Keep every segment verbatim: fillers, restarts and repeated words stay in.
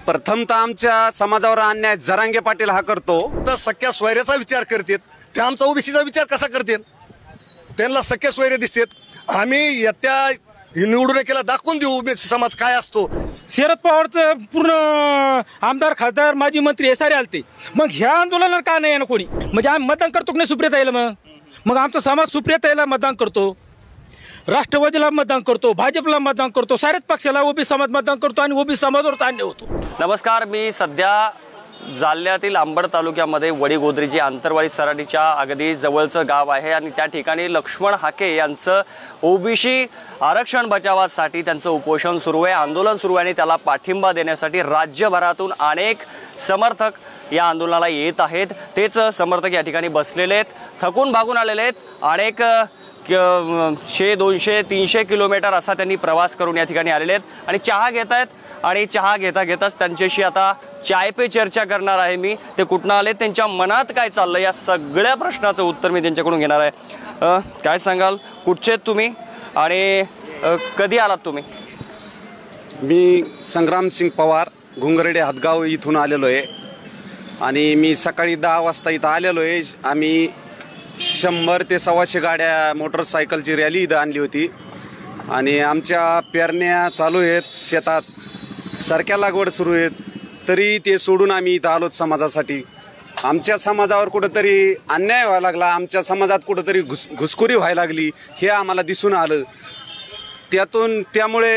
प्रथमतः आमच्या समाजावर अन्याय जरांगे पाटील हा करतो। तर सख्या सोयऱ्याचा विचार करतात, ते आमचा ओबीसीचा विचार कसा करतात? त्यांना सख्या सोयरे दिसतात। आम्ही येत्या निवडून केला दाखवून देऊ ओबीसी समाज काय असतो। शरद पवारचं पूर्ण आमदार खासदार माजी मंत्री हे सारे आलते, मग ह्या आंदोलनाला का नाही ना कोणी? म्हणजे आम्ही मतदान करतो की नाही सुप्रियाताईला? मग मग आमचा समाज सुप्रियाताईला मतदान करतो, राष्ट्रवादीला मतदान करतो, भाजपला मतदान करतो, साऱ्याच पक्षाला ओबीसी समाज मतदान करतो आणि ओबीसी समाजावर ताण होतो। नमस्कार, मी सध्या जालन्यातील अंबड तालुक्यामध्ये वडीगोद्री आंतरवाडी सराटीच्या अगदी जवळचं गाव आहे आणि त्या ठिकाणी लक्ष्मण हाके यांचं ओबीसी आरक्षण बचावासाठी त्यांचं उपोषण सुरू आहे, आंदोलन सुरू आहे आणि त्याला पाठिंबा देण्यासाठी राज्यभरातून अनेक समर्थक या आंदोलनाला येत आहेत। तेच समर्थक या ठिकाणी बसलेले आहेत, थकून भागून आलेले आहेत। अनेक शे दोनशे तीनशे किलोमीटर असा त्यांनी प्रवास करून या ठिकाणी आलेले आहेत आणि चहा घेत आहेत आणि चहा घेता घेताच त्यांच्याशी आता चाय पे चर्चा करणार आहे मी। ते कुठनं आले, त्यांच्या मनात काय चाललं, या सगळ्या प्रश्नाचं उत्तर मी त्यांच्याकडून घेणार आहे। काय सांगाल, कुठचे तुम्ही आणि कधी आलात तुम्ही? मी संग्राम सिंग पवार घुंगरडे हातगाव इथून आलेलो आहे आणि मी सकाळी दहा वाजता इथं आलेलो आहे। आम्ही शंभर ते सव्वाशे गाड्या मोटरसायकलची रॅली इथं आणली होती आणि आमच्या पेरण्या चालू आहेत, शेतात सारख्या लागवड सुरू आहेत, तरी ते सोडून आम्ही इथं आलोत समाजासाठी। आमच्या समाजावर कुठंतरी अन्याय व्हायला लागला, आमच्या समाजात कुठंतरी घुस घुसखोरी व्हायला लागली हे आम्हाला दिसून आलं। त्यातून त्यामुळे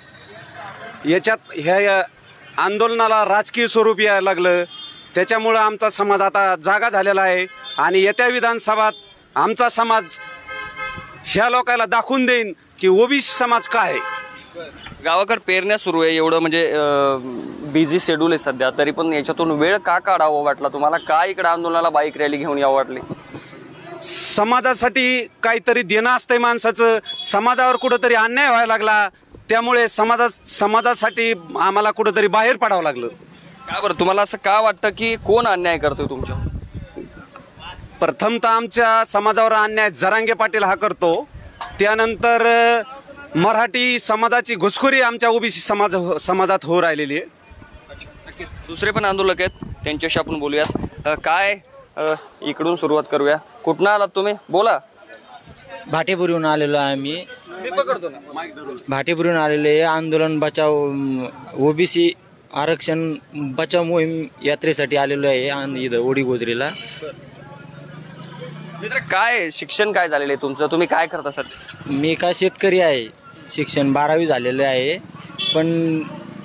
याच्यात ह्या आंदोलनाला राजकीय स्वरूप यायला लागलं, त्याच्यामुळं आमचा समाज आता जागा झालेला आहे आणि येत्या विधानसभात आमचा समाज ह्या लोकांना दाखवून देईन की ओबीसी समाज काय आहे। गावाकडे पेरण्या सुरू आहे, एवढं म्हणजे बिझी शेड्यूल आहे सध्या, तरी पण याच्यातून वेळ का काढावा वाटला तुम्हाला? काय इकडे आंदोलनाला बाईक रॅली घेऊन यावं वाटली? समाजासाठी काहीतरी देणं असतंय माणसाचं, समाजावर कुठंतरी अन्याय व्हायला लागला, त्यामुळे समाजा समाजासाठी आम्हाला कुठंतरी बाहेर पडावं लागलं। का बरं, तुम्हाला असं का वाटतं की कोण अन्याय करतोय तुमच्या? प्रथमतः आमच्या समाजावर अन्याय जरांगे पाटील हा करतो, त्यानंतर मराठी समाजाची घुसखोरी आमच्या ओबीसी समाज समाजात हो राहिलेली आहे। दुसरे पण आंदोलक आहेत, त्यांच्याशी आपण बोलूयात। काय इकडून सुरुवात करूया, कुठनं आलात तुम्ही? बोला। भाटेपुरीहून आलेलो आहे आम्ही, भाटेपुरीहून आलेलो आहे। आंदोलन बचाव ओबीसी आरक्षण बचाव मोहीम यात्रेसाठी आलेलो आहे आणि इथं वडीगोद्रीला। मित्र, काय शिक्षण काय झालेलं आहे तुमचं, तुम्ही काय करता सर? मी का शेतकरी आहे, शिक्षण बारावी झालेलं आहे, पण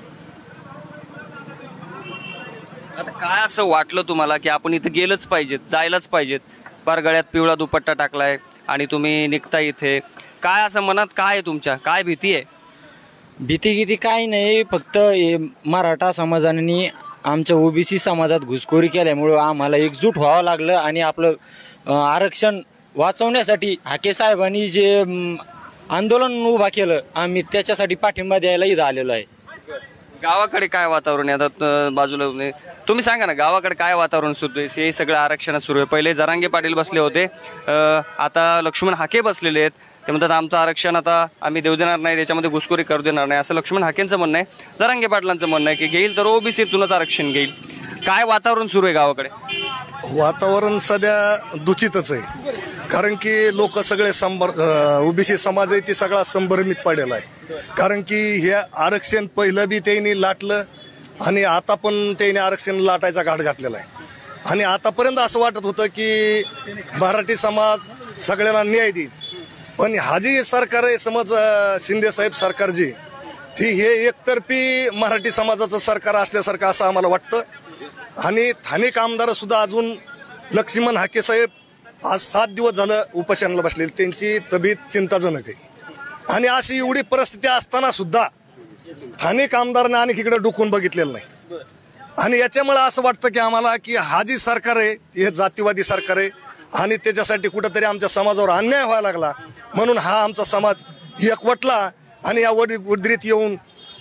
आता काय असं वाटलं तुम्हाला की आपण इथं गेलंच पाहिजेत, जायलाच पाहिजेत? पार गळ्यात पिवळा दुपट्टा टाकलाय आणि तुम्ही निघता इथे, काय असं मनात काय आहे तुमच्या, काय भीती आहे? भीती किती काही नाही, फक्त मराठा समाजाने आमच्या ओबीसी समाजात घुसखोरी केल्यामुळं आम्हाला एकजूट व्हावं लागलं आणि आपलं आरक्षण वाचवण्यासाठी हाके साहेबांनी जे आंदोलन उभा केलं, आम्ही त्याच्यासाठी पाठिंबा द्यायला इथं आलेलो आहे। गावाकडे काय वातावरण आहे आता? बाजूला तुम्ही सांगा ना, गावाकडे काय वातावरण सुरू आहे? हे सगळं आरक्षण सुरू आहे, पहिले जरांगे पाटील बसले होते, आता लक्ष्मण हाके बसलेले आहेत, ते म्हणतात आमचं आरक्षण आता आम्ही देऊ देणार नाही, त्याच्यामध्ये घुसखोरी करू देणार नाही, असं लक्ष्मण हाकेंचं म्हणणं आहे। जरांगे पाटलांचं म्हणणं आहे की घेईल तर ओबीसीतूनच आरक्षण घेईल। काय वातावरण सुरू आहे गावाकडे? वातावरण सध्या दूषितच आहे, कारण की लोक सगळे संभर ओबीसी समाज आहे ती सगळा संभ्रमित पडलेला आहे। कारण की हे आरक्षण पहिलं बी त्यांनी लाटलं आणि आता पण त्यांनी आरक्षण लाटायचा घाट घातलेला आहे आणि आतापर्यंत असं वाटत होतं की मराठी समाज सगळ्यांना न्याय देईल, पण हा जी सरकार आहे समज शिंदे साहेब सरकार जी ती हे एकतर्फी मराठी समाजाचं सरकार असल्यासारखं असं आम्हाला वाटतं। आणि स्थानिक आमदार सुद्धा अजून लक्ष्मण हाके साहेब आज सात दिवस झालं उपोषणाला बसलेले, त्यांची तब्येत चिंताजनक आहे आणि अशी एवढी परिस्थिती असताना सुद्धा स्थानिक आमदारांनी आणि इकडे डुकून बघितलेलं नाही आणि याच्यामुळे असं वाटतं की आम्हाला की हा जी सरकार आहे हे जातीवादी सरकार आहे आणि त्याच्यासाठी कुठंतरी आमच्या समाजावर अन्याय व्हायला लागला, म्हणून हा आमचा समाज एकवटला आणि या वडीगोद्रीत येऊन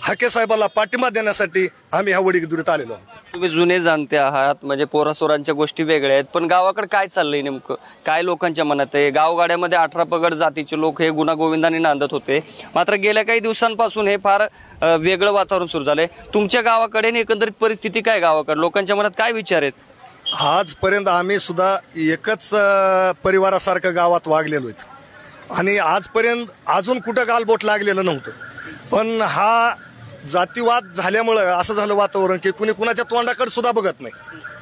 हाके साहेबाला पाठिंबा देण्यासाठी आम्ही ह्या वडीगुद्रीत आलेलो आहोत. तुम्ही जुने जाणते आहात, म्हणजे पोरासोरांच्या गोष्टी वेगळ्या आहेत, पण गावाकडे काय चाललंय नेमकं, काय लोकांच्या मनात आहे? गावगाड्यामध्ये अठरा पगड जातीचे लोक हे गुणागोविंदाने नांदत होते, मात्र गेल्या काही दिवसांपासून हे फार अ, वेगळं वातावरण सुरू झालंय. तुमच्या गावाकडे आणि एकंदरीत परिस्थिती काय, गावाकडे लोकांच्या मनात काय विचार आहेत? आजपर्यंत आम्ही सुद्धा एकच अ, परिवारासारखं गावात वागलेलो आहेत आणि आजपर्यंत अजून कुठं गालबोट लागलेलं नव्हतं. पण हा जातीवाद झाल्यामुळं असं झालं वातावरण की कुणी कुणाच्या तोंडाकडे सुद्धा बघत नाही.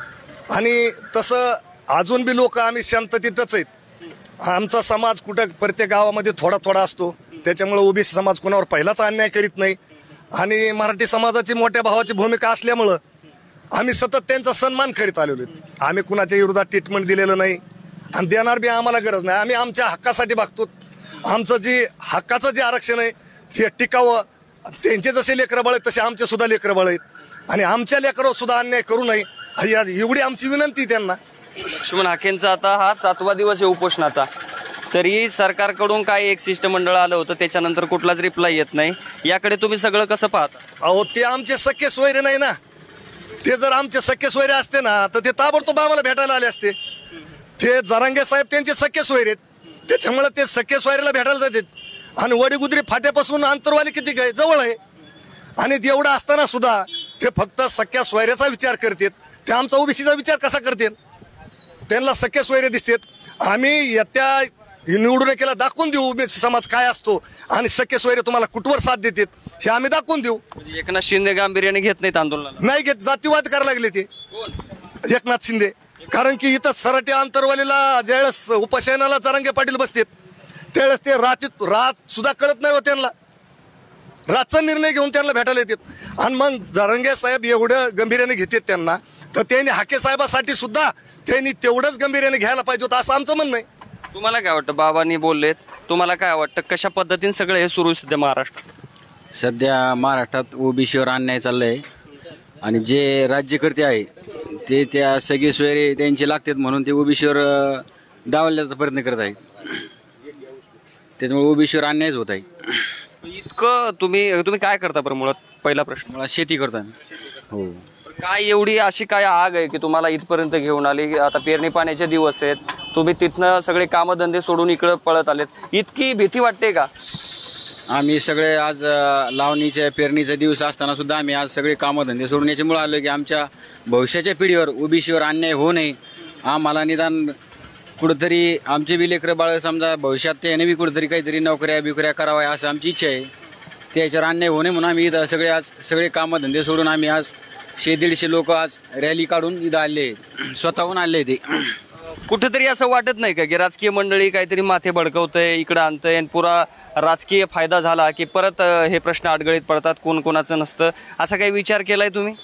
आणि तसं अजून बी लोक आम्ही शांततेतच आहेत. आमचा समाज कुठं प्रत्येक गावामध्ये थोडा थोडा असतो, त्याच्यामुळं ओबीसी समाज कोणावर पहिलाच अन्याय करीत नाही. आणि मराठी समाजाची मोठ्या भावाची भूमिका असल्यामुळं आम्ही सतत त्यांचा सन्मान करीत आलेलो आहेत. आम्ही कुणाच्या विरोधात ट्रीटमेंट दिलेलं नाही आणि देणार बी आम्हाला गरज नाही. आम्ही आमच्या हक्कासाठी बघतो. आमचं जे हक्काचं जे आरक्षण आहे ते टिकावं. त्यांचे जसे लेकरं बाळ आहेत तसे आमचे सुद्धा लेकरं बाळ आहेत आणि आमच्या लेकरावर सुद्धा अन्याय करू नये एवढी आमची विनंती त्यांना. लक्ष्मण हाकेंचा आता हा सातवा दिवस आहे उपोषणाचा, तरी सरकारकडून काय एक शिष्टमंडळ आलं होतं, त्याच्यानंतर कुठलाच रिप्लाय येत नाही. याकडे तुम्ही सगळं कसं पाहता? अहो ते आमचे सख्खे सोयरे नाही ना. ते जर आमचे सख्खे सोयरे असते ना तर ते ताबडतोब आम्हाला भेटायला आले असते. ते जरांगे साहेब त्यांचे सख्खे सोयरे आहेत, त्याच्यामुळे ते सख्खे सोयऱ्याला भेटायला जातात. आणि वडीगुद्री फाट्यापासून अंतरवाली किती काय जवळ आहे आणि एवढं असताना सुद्धा ते फक्त सख्या सोयऱ्याचा विचार करतात. ते आमचा ओबीसीचा विचार कसा करतात? त्यांना सख्खे सोयरे दिसतात. आम्ही येत्या निवडून केला दाखवून देऊ ओबीसी समाज काय असतो आणि सख्खे सोयरे तुम्हाला कुठवर साथ देतात हे आम्ही दाखवून देऊ. एकनाथ शिंदे गांभीर्याने घेत नाहीत आंदोलनाला? नाही घेत, जातीवाद करायला लागले ते एकनाथ शिंदे. कारण की इथं सराटे अंतरवालीला ज्यावेळेस उपोषणाला जरांगे पाटील बसतात त्यावेळेस ते रात रात सुद्धा कळत नाही हो त्यांना. रातचा निर्णय घेऊन त्यांना भेटायला येतात आणि मग जरांगे साहेब एवढं गंभीर्याने घेतात त्यांना, तर त्यांनी हाके साहेबासाठी सुद्धा त्यांनी तेवढंच गंभीर्याने घ्यायला पाहिजे होतं असं आमचं म्हणणं आहे. तुम्हाला काय वाटतं? बाबांनी बोललेत, तुम्हाला काय वाटतं कशा पद्धतीने सगळं हे सुरू सध्या महाराष्ट्रात? सध्या महाराष्ट्रात ओबीसीवर अन्याय चाललाय आणि जे राज्यकर्ते आहे ते त्या सगळे सोयरे त्यांचे लागतात म्हणून ते ओबीसीवर डावलण्याचा प्रयत्न करत आहेत. त्याच्यामुळे ओबीसीवर अन्यायच होत आहे. इतकं तुम्ही तुम्ही काय करता बरं? मुळात पहिला प्रश्न, मला शेती करता. हो. काय एवढी अशी काय आग आहे की तुम्हाला इथपर्यंत घेऊन आली? आता पेरणी पाण्याचे दिवस आहेत, तुम्ही तिथनं सगळे कामधंदे सोडून इकडं पळत आलेत, इतकी भीती वाटते का? आम्ही सगळे आज अ, लावणीच्या पेरणीचा दिवस असताना सुद्धा आम्ही आज सगळे कामधंदे सोडून याच्यामुळे आलो की आमच्या भविष्याच्या पिढीवर ओबीसीवर अन्याय होऊ नये. आम्हाला निदान कुठंतरी आमचे बी लेकरं बाळ समजा भविष्यात त्याने बी कुठंतरी काहीतरी नोकऱ्या बिकऱ्या कराव्या असं आमची इच्छा आहे. त्याच्यावर अन्याय होऊ नये म्हणून आम्ही इथं सगळे आज सगळे कामधंदे सोडून आम्ही आज शे दीडशे लोक आज रॅली काढून इथं आले, स्वतःहून आले. ते कुठेतरी असं वाटत नाही का की राजकीय मंडळी काहीतरी माथे भडकवतंय, इकडं आणतंय आणि पुरा राजकीय फायदा झाला की परत अं, हे प्रश्न अडगळीत पडतात, कोण कोणाचं नसतं, असा काही विचार केलाय तुम्ही?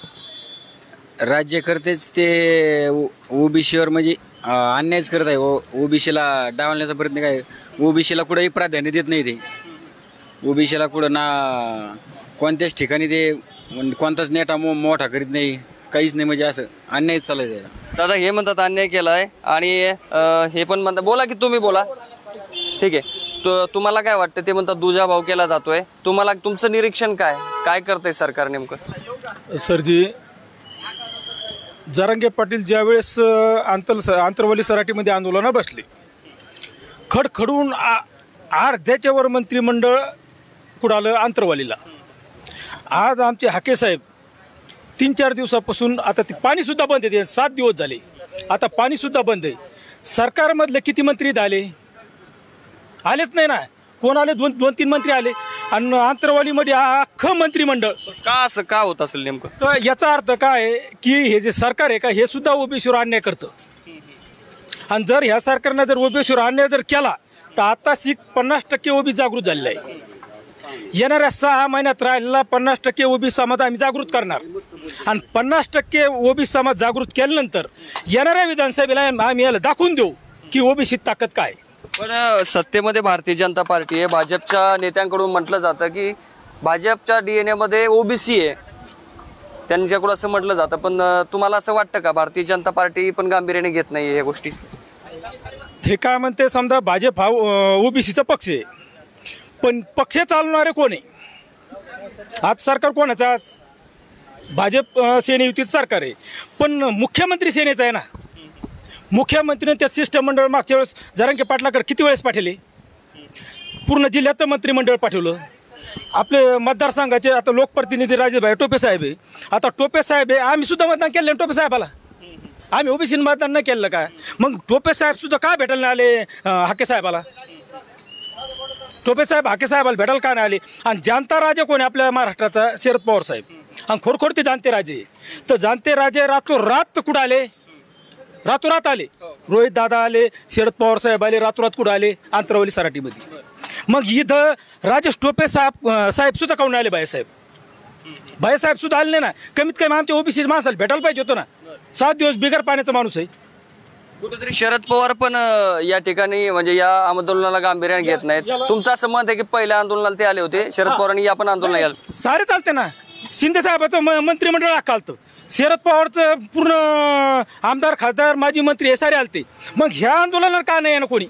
राज्यकर्तेच ते ओबीसीवर म्हणजे अ, अन्यायच करत आहे. ओबीसीला डावलण्याचा प्रयत्न काय, ओबीसीला कुठंही प्राधान्य देत नाही. ते ओबीसीला कुठं ना कोणत्याच ठिकाणी ते कोणताच नेता मो मोठा करीत नाही, काहीच नाही. म्हणजे असं अन्यायच चालू आहे. दादा हे म्हणतात अन्याय केलाय आणि अं, हे पण म्हणतात, बोला की तुम्ही बोला, ठीक आहे. तो तुम्हाला काय वाटतं? ते म्हणतात दुजा भाव केला जातोय. तुम्हाला तुमचं निरीक्षण काय काय करतंय सरकार नेमकं? सरजी, जरांगे पाटील ज्यावेळेस आंतर आंतरवाली सराटीमध्ये आंदोलनं बसले, खडखडून आ अर्ध्याच्यावर मंत्रिमंडळ कुडालं आंतरवालीला. आज आमचे हाके साहेब तीन चार दिवसापासून आता ते पाणीसुद्धा बंद आहे. सात दिवस झाले आता पाणीसुद्धा बंद आहे. सरकारमधले किती मंत्री आले? आलेच नाही ना. कोण आले? दोन दोन तीन मंत्री आले आणि आंतरवालीमध्ये अख्खं मंत्रिमंडळ. का असं का होत असेल नेमकं? तर याचा अर्थ काय आहे की हे जे सरकार आहे का हे सुद्धा ओबीसीवर अन्याय करतं. आणि जर ह्या सरकारनं जर ओबीसीवर अन्याय जर केला तर आताशी पन्नास टक्के ओबी जागृत झालेला आहे. येणाऱ्या सहा महिन्यात राहिलेला पन्नास टक्के ओबी समाज आम्ही जागृत करणार आणि पन्नास टक्के ओबी समाज जागृत केल्यानंतर येणाऱ्या विधानसभेला आम्ही याला दाखवून देऊ की ओबीसी ताकद काय. पण सत्तेमध्ये भारतीय जनता पार्टी आहे. भाजपच्या नेत्यांकडून म्हटलं जातं की भाजपच्या डीएनए मध्ये ओबीसी आहे, त्यांच्याकडून असं म्हटलं जातं. पण तुम्हाला असं वाटतं का भारतीय जनता पार्टी पण गांभीर्याने घेत नाही या गोष्टी? ते काय म्हणते, समजा भाजप हा ओबीसीचा पक्ष आहे, पण पक्ष चालवणारे कोण आहे? आज सरकार कोणाचं आज भाजप अं, सेनेयुतीचं सरकार आहे, पण मुख्यमंत्री सेनेचं आहे ना. मुख्यमंत्रीने त्या शिष्टमंडळ मागच्या वेळेस जरांगे पाटलाकडे किती वेळेस पाठवले, पूर्ण जिल्ह्यात मंत्रिमंडळ पाठवलं. आपले मतदारसंघाचे आता लोकप्रतिनिधी राजेशभाई टोपे साहेब आहे. आता टोपे साहेब आहे, आम्ही सुद्धा मतदान केलं टोपे साहेबाला, आम्ही ओबीसी मतदान नाही केलं काय. मग टोपे साहेब सुद्धा का भेटायला नाही आले अं, हाके साहेबाला. टोपे साहेब हाके साहेबाला भेटायला का नाही आले. आणि जाणता राजा कोण आहे आपल्या महाराष्ट्राचा, शरद पवार साहेब. आणि खोडखोड ते जाणते राजे, तर जाणते राजे रातोरात कुठं आले, रातोरात आले. रोहित दादा आले, शरद पवार साहेब आले, रातोरात कुठं आले, आंतरवली सराटीमध्ये. मग इथं राजेश टोपे साहेब साहेब सुद्धा काऊन आले, बाईसाहेब बाईसाहेब सुद्धा आले नाही ना. कमीत कमी आमच्या ओबीसी माणसाला भेटायला पाहिजे होतं ना. सात दिवस बिगर पाण्याचा माणूस आहे. कुठेतरी शरद पवार पण अं, या ठिकाणी म्हणजे या आंदोलनाला गांभीर्याने घेत नाहीत. तुमचं असं मत आहे की पहिल्या आंदोलनाला ते आले होते, शरद पवारांनी या पण आंदोलनाला याल सारे चालते ना. शिंदे साहेबाचं म- मंत्रिमंडळ अकालतं, शरद पवारचं पूर्ण आमदार खासदार माजी मंत्री हे सारे आलते. मग ह्या आंदोलनाला का नाही आहे ना कोणी.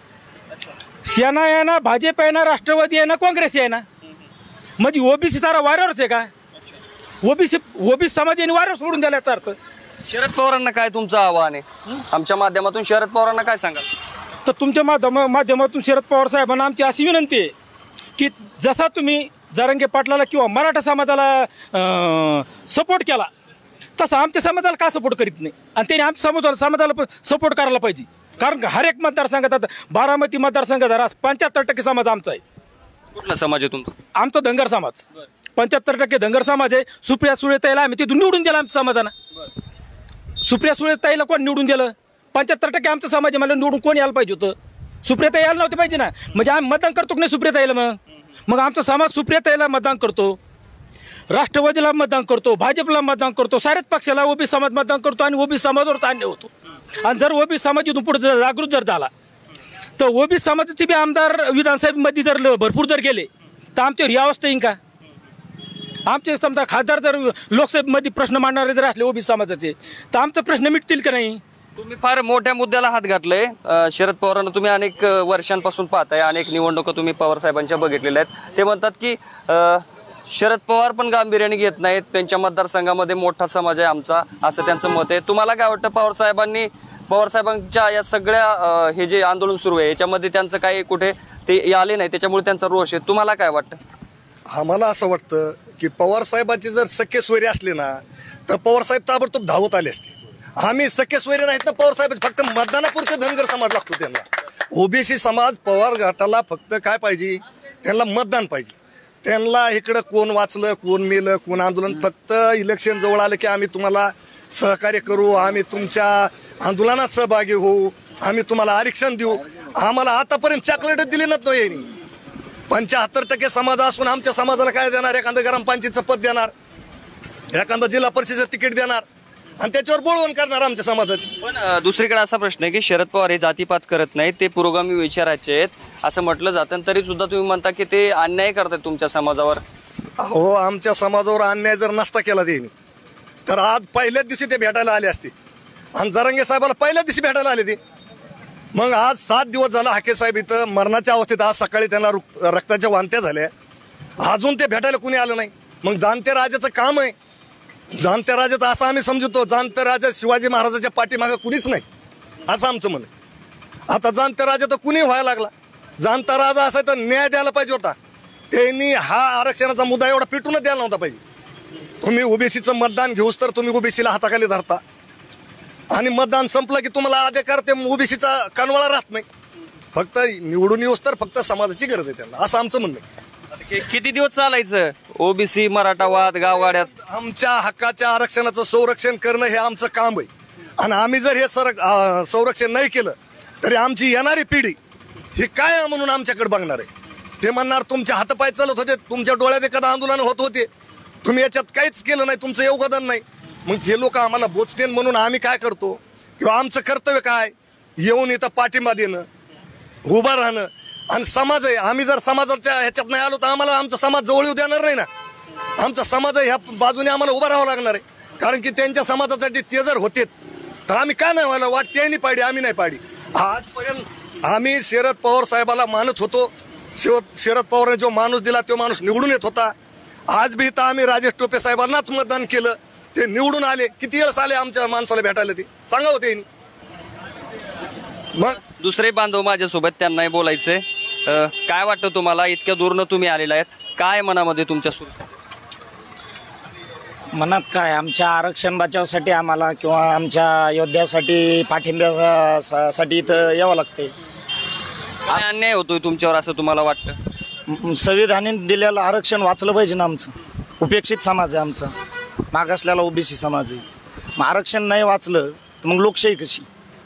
सेना आहे ना, भाजप आहे ना, राष्ट्रवादी आहे ना, काँग्रेस आहे ना. म्हणजे ओबीसी सारा वाऱ्यावरच आहे का. ओबीसी ओबीसी समाजाने वाऱ्यावर सोडून द्यायचा अर्थ. शरद पवारांना काय तुमचं आव्हान आहे आमच्या माध्यमातून, शरद पवारांना काय सांगाल? तर तुमच्या माध्यम माध्यमातून शरद पवार साहेबांना आमची अशी विनंती आहे की जसा तुम्ही जरांगे पाटलाला किंवा मराठा समाजाला सपोर्ट केला, तसा आमच्या समाजाला का सपोर्ट करीत नाही. आणि त्याने आमच्या समाजाला समाजाला पण सपोर्ट करायला पाहिजे. कारण हर एक मतदारसंघात आता बारामती मतदारसंघात पंच्याहत्तर टक्के समाज आमचा आहे. कुठला समाज आहे तुमचा? आमचा धनगर समाज पंच्याहत्तर टक्के धनगर समाज आहे. सुप्रिया सुळेताईला आम्ही तिथून निवडून दिला आमच्या समाजानं. सुप्रिया सुळेताईला कोण निवडून दिलं? पंच्याहत्तर टक्के आमचा समाज आहे. मला निवडून कोण यायला पाहिजे होतं? सुप्रियाताई यायला नव्हते पाहिजे ना. म्हणजे आम्ही मतदान करतो की नाही सुप्रियाताईला. मग मग आमचा समाज सुप्रियाताईला मतदान करतो, राष्ट्रवादीला मतदान करतो, भाजपला मतदान करतो, साऱ्याच पक्षाला ओबीसी समाज मतदान करतो. आणि ओबीसी समाजावर ताण होतो. आणि जर ओबीसी समाज इथून पुढे जर जागृत जर झाला तर ओबीसी समाजाचे बी आमदार विधानसभेमध्ये जर ल- भरपूर जर गेले तर आमच्यावर या अवस्था येईन का. आमचे समजा खासदार जर लोकसभेमध्ये प्रश्न मांडणारे जर असले ओबीसी समाजाचे तर आमचा प्रश्न मिटतील का नाही. तुम्ही फार मोठ्या मुद्द्याला हात घातलाय. अं, शरद पवारांना तुम्ही अनेक अं, वर्षांपासून पाहताय, अनेक निवडणुका तुम्ही पवार साहेबांच्या बघितलेल्या आहेत. ते म्हणतात की अं, शरद पवार पण गांभीर्याने घेत नाहीत, त्यांच्या मतदारसंघामध्ये मोठा समाज आहे आमचा, असं त्यांचं मत आहे. तुम्हाला काय वाटतं, पवार साहेबांनी पवार साहेबांच्या या सगळ्या अं, हे जे आंदोलन सुरू आहे याच्यामध्ये त्यांचं काही कुठे ते आले नाही, त्याच्यामुळे त्यांचा रोष आहे, तुम्हाला काय वाटतं? आम्हाला असं वाटतं की पवार साहेबांचे जर सख्खे सोयरे असले ना तर पवार साहेब ताबडतोब धावत आले असते. आम्ही सख्खे सोयरे नाहीत ना पवार साहेब, फक्त मतदानापुरते धनगर समाज लागतो त्यांना. ओबीसी समाज पवार गटाला फक्त काय पाहिजे, त्यांना मतदान पाहिजे. त्यांना इकडं कोण वाचलं, कोण मेलं, कोण आंदोलन, फक्त इलेक्शन जवळ आलं की आम्ही तुम्हाला सहकार्य करू, आम्ही तुमच्या आंदोलनात सहभागी होऊ, आम्ही तुम्हाला आरक्षण देऊ. आम्हाला आतापर्यंत चॉकलेट दिली नाही. पंच्याहत्तर टक्के समाज असून आमच्या समाजाला काय देणार? एखादं ग्रामपंचायतचं पद देणार, एखादं जिल्हा परिषदेचं तिकीट देणार आणि त्याच्यावर बोलवण करणार आमच्या समाजाची. पण अं, दुसरीकडे असा प्रश्न आहे की शरद पवार हे जातीपात करत नाहीत, ते पुरोगामी विचाराचे आहेत असं म्हटलं जातं, तरी सुद्धा तुम्ही म्हणता की ते अन्याय करतात तुमच्या समाजावर. हो, आमच्या समाजावर अन्याय जर नसता केला त्यांनी तर आज पहिल्याच दिवशी ते भेटायला आले असते. आणि जरांगे साहेबाला पहिल्याच दिवशी भेटायला आले ते. मग आज सात दिवस झाला हाके साहेब इथं मरणाच्या अवस्थेत. आज सकाळी त्यांना रुक रक्ताच्या वांत्या झाल्या, अजून ते भेटायला कुणी आलं नाही. मग जाणते राजाचं काम आहे. जाणत्या राजाचं असं आम्ही समजतो, जाणत्या राजा शिवाजी महाराजाच्या पाठीमागं कुणीच नाही असं आमचं म्हण आहे. आता जाणत्या राजा तर कुणी व्हायला लागला. जाणता राजा असा तर न्याय द्यायला पाहिजे होता. त्यांनी हा आरक्षणाचा मुद्दा एवढा पिटूनच द्यायला नव्हता पाहिजे. तुम्ही ओबीसीचं मतदान घेऊस तर तुम्ही ओबीसीला हाताखाली धरता आणि मतदान संपलं की तुम्हाला अधिकार ते ओबीसीचा कानवाळा राहत नाही. फक्त निवडून येऊस तर फक्त समाजाची गरज आहे त्यांना, असं आमचं म्हणणं आहे. कि- किती दिवस चालायचं ओबीसी मराठावाद गावगाड्यात? आमच्या हक्काच्या आरक्षणाचं संरक्षण करणं हे आमचं काम आहे. आणि आम्ही जर हे सर अं, संरक्षण नाही केलं तरी आमची येणारी पिढी ही काय म्हणून आमच्याकडे बघणार आहे. ते म्हणणार तुमचे हातपाय चालत होते, तुमच्या डोळ्यात एखादं आंदोलन होत होते, तुम्ही याच्यात काहीच केलं नाही, तुमचं योगदान नाही. मग हे लोक आम्हाला बोचतेन म्हणून आम्ही काय करतो किंवा आमचं कर्तव्य काय, येऊन इथं पाठिंबा देणं, उभं राहणं. आणि समाज आहे, आम्ही जर समाजाच्या ह्याच्यात नाही आलो तर आम्हाला आमचा समाज जवळ येऊ देणार नाही ना. आमचा समाज ह्या बाजूने आम्हाला उभं राहावं लागणार आहे. कारण की त्यांच्या समाजासाठी ते जर होते तर आम्ही काय नाही व्हायला वाट त्यांनी पाडी, आम्ही नाही पाडी. आजपर्यंत आम्ही शरद पवार साहेबाला मानत होतो. शिव शरद पवारने जो माणूस दिला तो माणूस निवडून येत होता. आज बी तर आम्ही राजेश टोपे साहेबांनाच मतदान केलं, ते निवडून आले. किती वेळेस आले आमच्या माणसाला भेटायला, ते सांगा होते. मग दुसरे बांधव माझ्यासोबत, त्यांनाही बोलायचंय. अ, काय वाटतं तुम्हाला, इतक्या दूरनं तुम्ही आलेला आहेत, काय मनामध्ये तुमच्या सुरू? मनात काय, आमच्या आरक्षण बचावासाठी आम्हाला किंवा आमच्या योद्ध्यासाठी पाठिंब्यासाठी इथं यावं लागते. काय अन्याय होतोय तुमच्यावर असं तुम्हाला वाटतं? म- संविधानाने दिलेलं आरक्षण वाचलं पाहिजे ना. आमचं उपेक्षित समाज आहे, आमचा मागासलेला ओबीसी समाज आहे. मग आरक्षण नाही वाचलं तर मग लोकशाही कशी?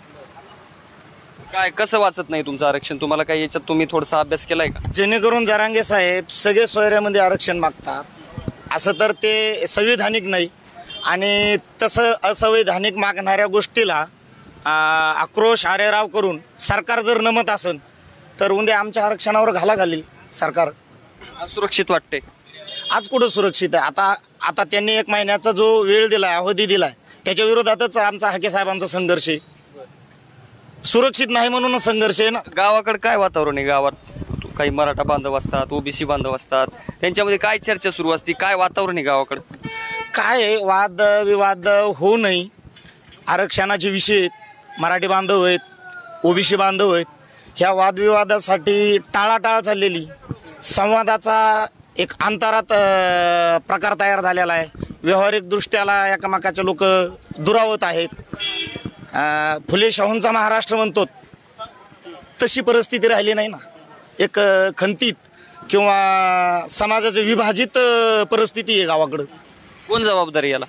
काय कसं वाचत नाही तुमचं आरक्षण? तुम्हाला काय याच्यात तुम्ही थोडासा अभ्यास केलाय का? जेणेकरून जरांगे साहेब सगळे सोयऱ्यामध्ये आरक्षण मागतात, असं तर ते संविधानिक नाही. आणि तसं असंवैधानिक मागणाऱ्या गोष्टीला आ, आक्रोश आरेराव करून सरकार जर नमत असेल तर उद्या आमच्या आरक्षणावर घाला घालील सरकार. असुरक्षित वाटते. आज कुठं सुरक्षित आहे? आता आता त्यांनी एक महिन्याचा जो वेळ दिलाय, अवधी दिलाय, त्याच्या विरोधातच आमचा हाके साहेबांचा संघर्ष आहे. सुरक्षित नाही म्हणून संघर्ष आहे ना. गावाकडे काय वातावरण आहे? गावात काही मराठा बांधव असतात, ओबीसी बांधव असतात, त्यांच्यामध्ये काय चर्चा सुरू असते? काय वातावरण आहे गावाकडे? काय आहे, वाद विवाद होऊ नये. आरक्षणाचे विषय आहेत, मराठी बांधव आहेत, ओबीसी बांधव आहेत. ह्या वादविवादासाठी टाळाटाळ चाललेली, संवादाचा एक अंतरात अ, प्रकार तयार झालेला आहे. व्यावहारिक दृष्ट्याला एकमेकाचे लोक दुरावत आहेत. अ, फुले शाहूंचा महाराष्ट्र म्हणतो तशी परिस्थिती राहिली नाही ना. एक अ, खंतीत किंवा समाजाची विभाजित अ, परिस्थिती आहे गावाकडं. कोण जबाबदारी याला?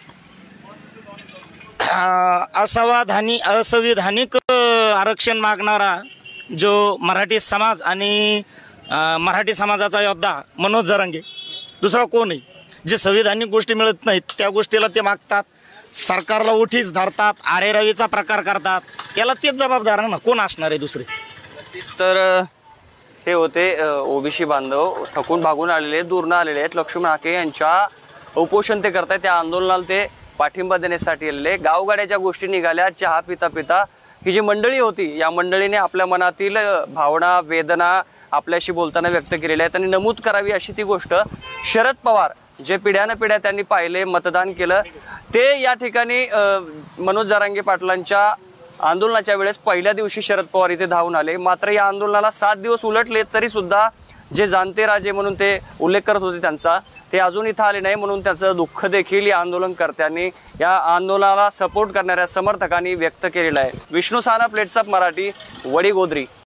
अ, असंवैधानिक असंविधानिक अ, आरक्षण मागणारा जो मराठी समाज आणि अ, मराठी समाजाचा योद्धा मनोज जरांगे, दुसरा कोण आहे? जे संविधानिक गोष्टी मिळत नाहीत त्या गोष्टीला ते मागतात, सरकारला उठीच धरतात, आरेरावीचा प्रकार करतात. याला तेच जबाबदार आहे ना, कोण असणार आहे दुसरे? तेच तर अ, हे होते ओबीसी बांधव, थकून भागून आलेले, दूरनं आलेले आहेत. लक्ष्मण हाके यांच्या उपोषण ते करतायत, त्या आंदोलनाला ते पाठिंबा देण्यासाठी आलेले. गावगाड्याच्या गोष्टी निघाल्या. चहा पिता पिता ही जी मंडळी होती, या मंडळीने आपल्या मनातील भावना, वेदना आपल्याशी बोलताना व्यक्त केलेल्या आहेत आणि नमूद करावी अशी ती गोष्ट. शरद पवार जे पिढ्यानं पिढ्या त्यांनी पाहिले, मतदान केलं, ते या ठिकाणी अ, मनोज जरांगे पाटलांच्या आंदोलनाच्या वेळेस पहिल्या दिवशी शरद पवार इथे धावून आले. मात्र या आंदोलनाला सात दिवस उलटले तरी सुद्धा जे जाणते राजे म्हणून ते उल्लेख करत होते त्यांचा, ते अजून इथं आले नाही. म्हणून त्याचं दुःख देखील या आंदोलनकर्त्यांनी, या आंदोलनाला सपोर्ट करणाऱ्या समर्थकांनी व्यक्त केलेलं आहे. Vishnu Sana, plates of Marathi, Vadigodri.